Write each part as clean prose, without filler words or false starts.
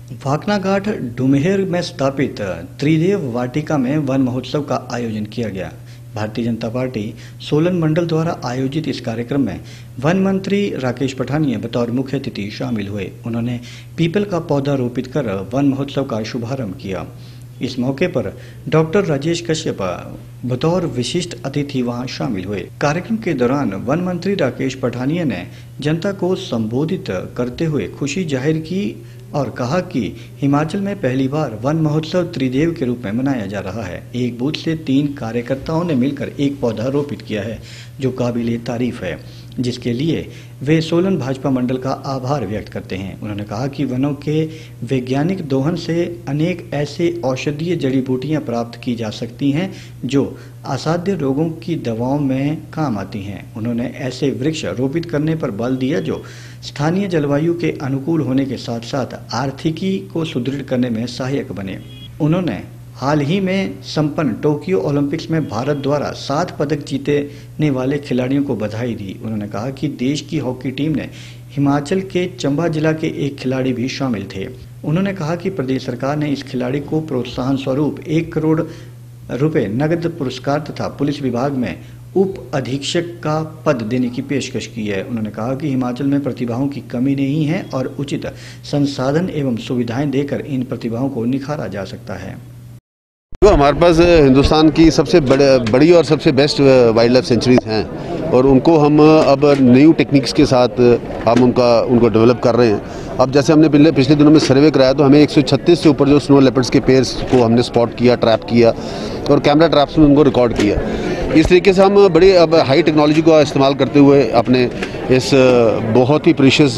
वाकनाघाट डुमेहर में स्थापित त्रिदेव वाटिका में वन महोत्सव का आयोजन किया गया। भारतीय जनता पार्टी सोलन मंडल द्वारा आयोजित इस कार्यक्रम में वन मंत्री राकेश पठानिया बतौर मुख्य अतिथि शामिल हुए। उन्होंने पीपल का पौधा रोपित कर वन महोत्सव का शुभारंभ किया। इस मौके पर डॉक्टर राजेश कश्यप बतौर विशिष्ट अतिथि वहां शामिल हुए। कार्यक्रम के दौरान वन मंत्री राकेश पठानिया ने जनता को संबोधित करते हुए खुशी जाहिर की और कहा कि हिमाचल में पहली बार वन महोत्सव त्रिदेव के रूप में मनाया जा रहा है। एक बूथ से 3 कार्यकर्ताओं ने मिलकर एक पौधा रोपित किया है, जो काबिले तारीफ है, जिसके लिए वे सोलन भाजपा मंडल का आभार व्यक्त करते हैं। उन्होंने कहा कि वनों के वैज्ञानिक दोहन से अनेक ऐसे औषधीय जड़ी बूटियां प्राप्त की जा सकती हैं जो असाध्य रोगों की दवाओं में काम आती हैं। उन्होंने ऐसे वृक्ष रोपित करने पर बल दिया जो स्थानीय जलवायु के अनुकूल होने के साथ साथ आर्थिकी को सुदृढ़ करने में सहायक बने। उन्होंने हाल ही में संपन्न टोक्यो ओलंपिक्स में भारत द्वारा 7 पदक जीतने वाले खिलाड़ियों को बधाई दी। उन्होंने कहा कि देश की हॉकी टीम ने हिमाचल के चंबा जिला के एक खिलाड़ी भी शामिल थे। उन्होंने कहा कि प्रदेश सरकार ने इस खिलाड़ी को प्रोत्साहन स्वरूप 1 करोड़ रुपए नगद पुरस्कार तथा पुलिस विभाग में उप अधीक्षक का पद देने की पेशकश की है। उन्होंने कहा कि हिमाचल में प्रतिभाओं की कमी नहीं है और उचित संसाधन एवं सुविधाएं देकर इन प्रतिभाओं को निखारा जा सकता है। तो हमारे पास हिंदुस्तान की सबसे बड़ी और सबसे बेस्ट वाइल्ड लाइफ सेंचुरीज हैं और उनको हम अब न्यू टेक्निक्स के साथ हम उनको डेवलप कर रहे हैं। अब जैसे हमने पिछले दिनों में सर्वे कराया तो हमें 136 से ऊपर जो स्नो लेपर्ड्स के पेयर्स को हमने स्पॉट किया, ट्रैप किया और कैमरा ट्रैप्स में उनको रिकॉर्ड किया। इस तरीके से हम बड़ी अब हाई टेक्नोलॉजी का इस्तेमाल करते हुए अपने इस बहुत ही प्रीशियस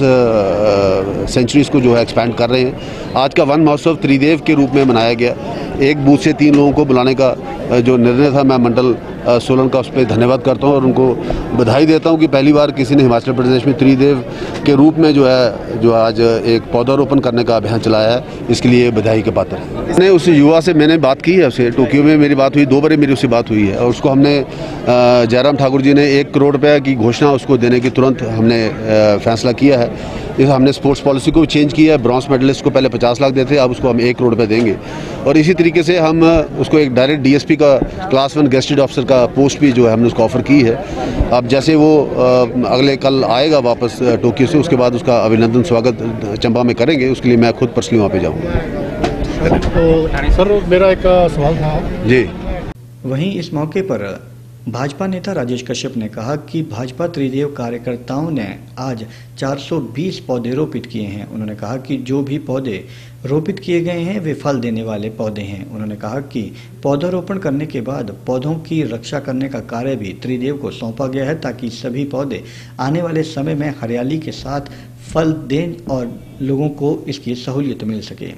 सेंचुरीज़ को जो है एक्सपैंड कर रहे हैं। आज का वन महोत्सव त्रिदेव के रूप में मनाया गया। एक बूथ से 3 लोगों को बुलाने का जो निर्णय था, मैं मंडल सोलन का उस पर धन्यवाद करता हूं और उनको बधाई देता हूं कि पहली बार किसी ने हिमाचल प्रदेश में त्रिदेव के रूप में जो आज एक पौधारोपण करने का अभियान चलाया है, इसके लिए बधाई के पात्र है। मैंने उस युवा से मैंने बात की है, उससे टोक्यो में मेरी बात हुई, 2 बार मेरी उससे बात हुई है और उसको हमने जयराम ठाकुर जी ने 1 करोड़ रुपये की घोषणा उसको देने की तुरंत हमने फैसला किया है। हमने स्पोर्ट्स पॉलिसी को भी चेंज किया है। ब्रॉन्ज मेडलिस्ट को पहले 50 लाख देते, अब उसको हम 1 करोड़ रुपये देंगे और इसी तरीके से हम उसको एक डायरेक्ट DSP का क्लास 1 गेस्टेड ऑफिसर का पोस्ट भी जो है हमने उसको ऑफर की है। अब जैसे वो अगले कल आएगा वापस टोक्यो से, उसके बाद उसका अभिनंदन स्वागत चंबा में करेंगे। उसके लिए मैं खुद पर्सनली वहाँ पे जाऊँगा। तो सर मेरा एक सवाल था जी। वहीं इस मौके पर भाजपा नेता राजेश कश्यप ने कहा कि भाजपा त्रिदेव कार्यकर्ताओं ने आज 420 पौधे रोपित किए हैं। उन्होंने कहा कि जो भी पौधे रोपित किए गए हैं वे फल देने वाले पौधे हैं। उन्होंने कहा कि पौधारोपण करने के बाद पौधों की रक्षा करने का कार्य भी त्रिदेव को सौंपा गया है ताकि सभी पौधे आने वाले समय में हरियाली के साथ फल दें और लोगों को इसकी सहूलियत मिल सके।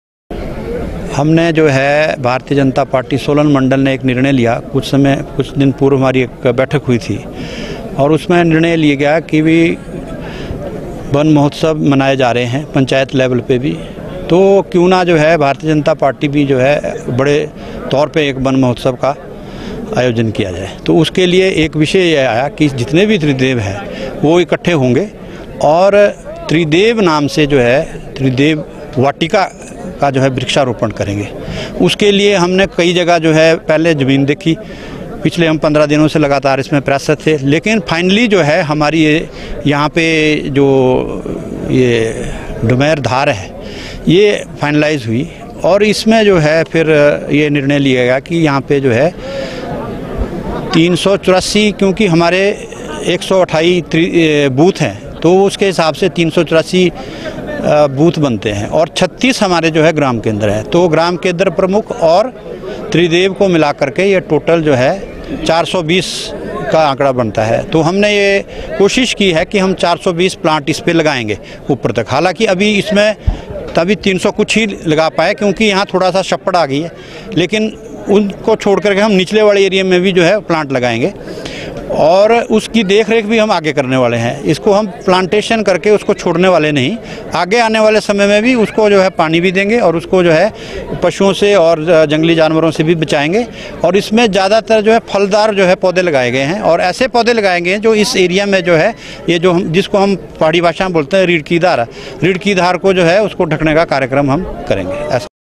हमने जो है भारतीय जनता पार्टी सोलन मंडल ने एक निर्णय लिया। कुछ दिन पूर्व हमारी एक बैठक हुई थी और उसमें निर्णय लिया गया कि भी वन महोत्सव मनाए जा रहे हैं पंचायत लेवल पे भी, तो क्यों ना जो है भारतीय जनता पार्टी भी जो है बड़े तौर पे एक वन महोत्सव का आयोजन किया जाए। तो उसके लिए एक विषय यह आया कि जितने भी त्रिदेव हैं वो इकट्ठे होंगे और त्रिदेव नाम से जो है त्रिदेव वाटिका का जो है वृक्षारोपण करेंगे। उसके लिए हमने कई जगह जो है पहले ज़मीन देखी, पिछले हम 15 दिनों से लगातार इसमें प्रयासरत थे, लेकिन फाइनली जो है हमारी यहाँ पे जो ये डुमेहर धार है ये फाइनलाइज हुई और इसमें जो है फिर ये निर्णय लिया गया कि यहाँ पे जो है 384, क्योंकि हमारे 128 बूथ हैं तो उसके हिसाब से 384 बूथ बनते हैं और 36 हमारे जो है ग्राम केंद्र हैं। तो ग्राम केंद्र प्रमुख और त्रिदेव को मिला करके ये टोटल जो है 420 का आंकड़ा बनता है। तो हमने ये कोशिश की है कि हम 420 प्लांट इस पे लगाएंगे ऊपर तक। हालांकि अभी इसमें तभी 300 कुछ ही लगा पाए क्योंकि यहाँ थोड़ा सा छप्पड़ आ गई है, लेकिन उनको छोड़ करके हम निचले वाले एरिया में भी जो है प्लांट लगाएंगे और उसकी देख रेख भी हम आगे करने वाले हैं। इसको हम प्लांटेशन करके उसको छोड़ने वाले नहीं, आगे आने वाले समय में भी उसको जो है पानी भी देंगे और उसको जो है पशुओं से और जंगली जानवरों से भी बचाएंगे। और इसमें ज़्यादातर जो है फलदार जो है पौधे लगाए गए हैं और ऐसे पौधे लगाएंगे जो इस एरिया में जो है ये जो हम जिसको हम पहाड़ी भाषा में बोलते हैं रीढ़ की धार को जो है उसको ढकने का कार्यक्रम हम करेंगे।